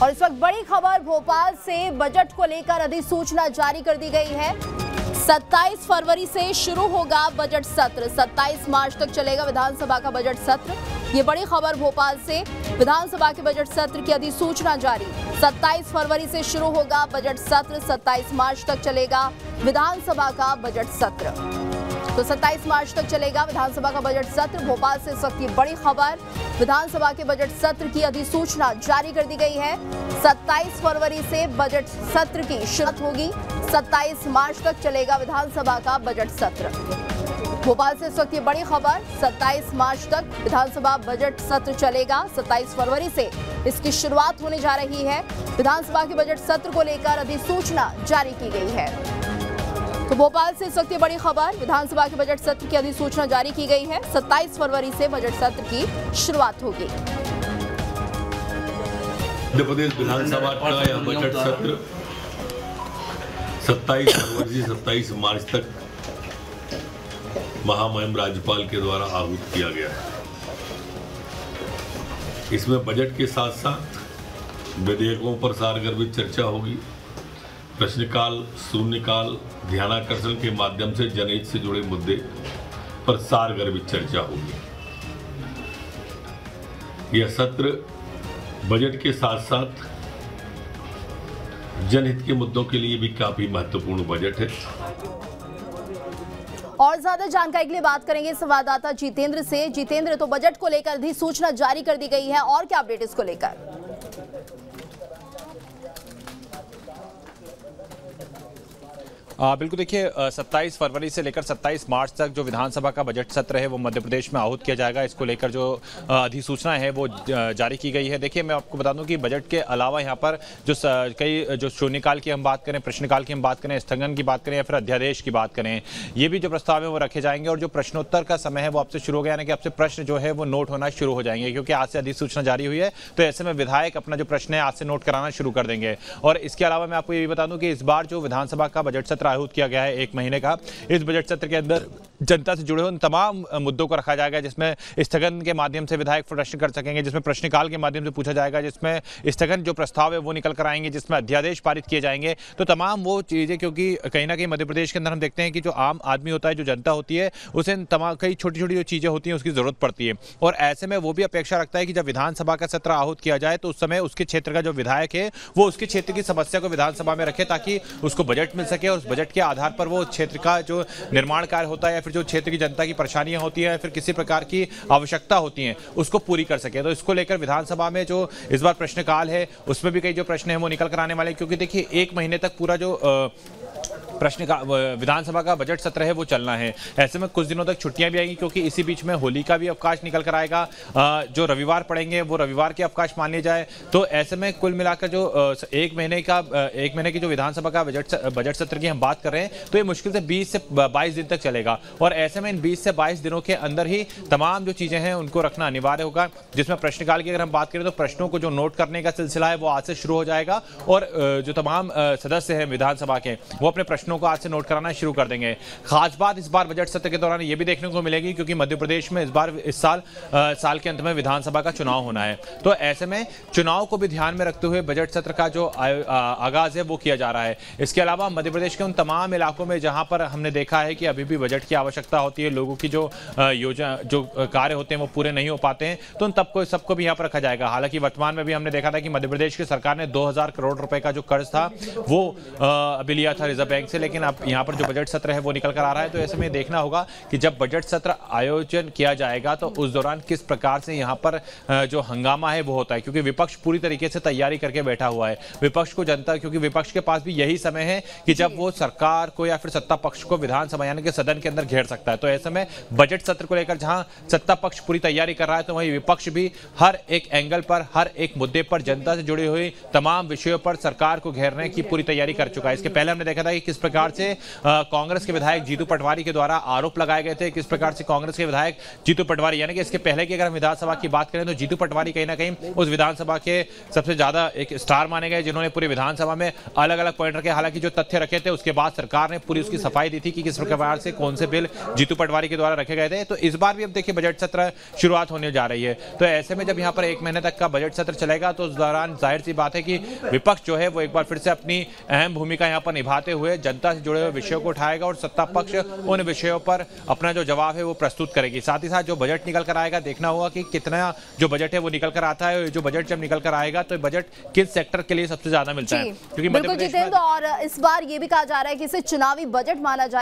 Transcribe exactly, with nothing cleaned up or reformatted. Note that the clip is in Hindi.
और इस वक्त बड़ी खबर भोपाल से बजट को लेकर अधिसूचना जारी कर दी गई है। सत्ताईस फरवरी से शुरू होगा बजट सत्र, सत्ताईस मार्च तक चलेगा विधानसभा का बजट सत्र। ये बड़ी खबर भोपाल से, विधानसभा के बजट सत्र की अधिसूचना जारी। सत्ताईस फरवरी से शुरू होगा बजट सत्र, सत्ताईस मार्च तक चलेगा विधानसभा का बजट सत्र। तो सत्ताईस मार्च तक चलेगा विधानसभा का बजट सत्र। भोपाल से इस वक्त की बड़ी खबर, विधानसभा के बजट सत्र की अधिसूचना जारी कर दी गई है। सत्ताईस फरवरी से बजट सत्र की शुरुआत होगी, सत्ताईस मार्च तक चलेगा विधानसभा का बजट सत्र। भोपाल से इस वक्त ये बड़ी खबर, सत्ताईस मार्च तक विधानसभा बजट सत्र चलेगा, सत्ताईस फरवरी से इसकी शुरुआत होने जा रही है। विधानसभा के बजट सत्र को लेकर अधिसूचना जारी की गई है। तो भोपाल से इस वक्त ये बड़ी खबर, विधानसभा के बजट सत्र की अधिसूचना जारी की गई है। सत्ताईस फरवरी से बजट सत्र की शुरुआत होगी। मध्य प्रदेश विधानसभा का यह बजट सत्र सत्ताईस फरवरी से सत्ताईस मार्च तक महामहिम राज्यपाल के द्वारा आहूत किया गया है। इसमें बजट के साथ साथ विधेयकों पर सारगर्भित चर्चा होगी, प्रश्नकाल, शून्यकाल, ध्यानाकर्षण के माध्यम से जनहित से जुड़े मुद्दे पर सारगर्भित चर्चा होगी। यह सत्र बजट के साथ साथ जनहित के मुद्दों के लिए भी काफी महत्वपूर्ण बजट है। और ज्यादा जानकारी के लिए बात करेंगे संवाददाता जितेंद्र से। जितेंद्र, तो बजट को लेकर अधिसूचना जारी कर दी गई है और क्या अपडेट इसको लेकर? आ, बिल्कुल, देखिए सत्ताईस फरवरी से लेकर सत्ताईस मार्च तक जो विधानसभा का बजट सत्र है वो मध्य प्रदेश में आहूत किया जाएगा। इसको लेकर जो अधिसूचना है वो जारी की गई है। देखिए, मैं आपको बता दूं कि बजट के अलावा यहाँ पर जो कई जो शून्यकाल की हम बात करें, प्रश्नकाल की हम बात करें, स्थगन की बात करें या फिर अध्यादेश की बात करें, ये भी जो प्रस्ताव है वो रखे जाएंगे। और जो प्रश्नोत्तर का समय है वो आपसे शुरू हो गया, यानी कि आपसे प्रश्न जो है वो नोट होना शुरू हो जाएंगे, क्योंकि आज से अधिसूचना जारी हुई है। तो ऐसे में विधायक अपना जो प्रश्न है आज से नोट कराना शुरू कर देंगे। और इसके अलावा मैं आपको ये भी बता दूं कि इस बार जो विधानसभा का बजट सत्र आहूत किया गया है एक महीने का, इस बजट सत्र के अंदर जनता से जुड़े हुए उन तमाम मुद्दों को रखा जाएगा, जिसमें स्थगन के माध्यम से विधायक प्रश्न कर सकेंगे, जिसमें प्रश्नकाल के माध्यम से पूछा जाएगा, जिसमें स्थगन जो प्रस्ताव है वो निकल कर आएंगे, जिसमें अध्यादेश पारित किए जाएंगे। तो तमाम वो चीज़ें, क्योंकि कहीं ना कहीं मध्य प्रदेश के अंदर हम देखते हैं कि जो आम आदमी होता है, जो जनता होती है, उसे तमाम कई छोटी छोटी जो चीज़ें होती हैं उसकी ज़रूरत पड़ती है। और ऐसे में वो भी अपेक्षा रखता है कि जब विधानसभा का सत्र आहूत किया जाए तो उस समय उसके क्षेत्र का जो विधायक है वो उसके क्षेत्र की समस्या को विधानसभा में रखे, ताकि उसको बजट मिल सके और उस बजट के आधार पर वो क्षेत्र का जो निर्माण कार्य होता है या फिर जो क्षेत्र की जनता की परेशानियां होती हैं या फिर किसी प्रकार की आवश्यकता होती हैं उसको पूरी कर सके। तो इसको लेकर विधानसभा में जो इस बार प्रश्नकाल है उसमें भी कई जो प्रश्न हैं वो निकल कर आने वाले हैं, क्योंकि देखिए एक महीने तक पूरा जो आ, प्रश्न का विधानसभा का बजट सत्र है वो चलना है। ऐसे में कुछ दिनों तक छुट्टियां भी आएंगी, क्योंकि इसी बीच में होली का भी अवकाश निकल कर आएगा। जो रविवार पड़ेंगे वो रविवार के अवकाश मान लिए जाए। तो ऐसे में कुल मिलाकर जो एक महीने का एक महीने की जो विधानसभा का बजट बजट सत्र की हम बात कर रहे हैं तो ये मुश्किल से बीस से बाईस दिन तक चलेगा। और ऐसे में इन बीस से बाईस दिनों के अंदर ही तमाम जो चीज़ें हैं उनको रखना अनिवार्य होगा। जिसमें प्रश्नकाल की अगर हम बात करें तो प्रश्नों को जो नोट करने का सिलसिला है वो आज से शुरू हो जाएगा और जो तमाम सदस्य हैं विधानसभा के वो अपने प्रश्नों को आज से नोट कराना शुरू कर देंगे। खास बात इस बार बजट सत्र के दौरान ये भी देखने को मिलेगी, क्योंकि मध्य प्रदेश में इस बार इस साल आ, साल के अंत में विधानसभा का चुनाव होना है। तो ऐसे में चुनाव को भी ध्यान में रखते हुए बजट सत्र का जो आगाज है वो किया जा रहा है। इसके अलावा मध्य प्रदेश के उन तमाम इलाकों में जहां पर हमने देखा है कि अभी भी बजट की आवश्यकता होती है, लोगों की जो योजना जो कार्य होते हैं वो पूरे नहीं हो पाते हैं, तो उन सबको सबको भी यहाँ पर रखा जाएगा। हालांकि वर्तमान में भी हमने देखा था कि मध्य प्रदेश की सरकार ने दो हजार करोड़ रुपए का जो कर्ज था वो अभी लिया था रिजर्व बैंक से, लेकिन अब यहाँ पर जो बजट सत्र है वो निकल कर आ रहा है। तो ऐसे में देखना होगा कि जब बजट सत्र आयोजन किया जाएगा तो उस दौरान किस प्रकार से यहाँ पर जो हंगामा है वो होता है, क्योंकि विपक्ष पूरी तरीके से तैयारी करके बैठा हुआ है। विपक्ष को जनता, क्योंकि विपक्ष के पास भी यही समय है कि जब वो सरकार को या फिर सत्ता पक्ष को विधानसभा यानी कि सदन के अंदर घेर सकता है। तो ऐसे में बजट सत्र को लेकर जहां सत्ता पक्ष पूरी तैयारी कर रहा है तो वहीं विपक्ष भी हर एक एंगल पर, हर एक मुद्दे पर, जनता से जुड़ी हुई तमाम विषयों पर सरकार को घेरने की पूरी तैयारी कर चुका है। इसके पहले हमने देखा था कि किस प्रकार से कांग्रेस के विधायक जीतू पटवारी के द्वारा आरोप लगाए गए थे, किस प्रकार से कांग्रेस के विधायक जीतू पटवारी, यानी कि इसके पहले की अगर हम विधानसभा की बात करें तो जीतू पटवारी कहीं ना कहीं उस विधानसभा के सबसे ज्यादा एक स्टार माने गए, जिन्होंने पूरी विधानसभा में अलग अलग पॉइंट रखे। हालांकि जो तथ्य रखे थे उसके बाद सरकार ने पूरी उसकी सफाई दी थी कि किस प्रकार से कौन से बिल जीतू पटवारी के द्वारा रखे गए थे। तो इस बार भी अब देखिए बजट सत्र शुरुआत होने जा रही है, तो ऐसे में जब यहाँ पर एक महीने तक का बजट सत्र चलेगा तो उस दौरान जाहिर सी बात है कि विपक्ष जो है वो एक बार फिर से अपनी अहम भूमिका यहाँ पर निभाते हुए जनता से जुड़े हुए विषयों को उठाएगा और सत्ता पक्ष उन विषयों पर अपना जो जवाब है वो प्रस्तुत करेगी। साथ ही साथ जो बजट निकल कर आएगा देखना होगा कि कितना जो बजट है वो निकल कर आता है। जो बजट जब निकल कर आएगा तो बजट किस सेक्टर के लिए सबसे ज्यादा मिलता है, क्योंकि बिल्कुल जितेंद्र, और इस बार ये भी कहा जा रहा है कि इसे चुनावी बजट माना जाए।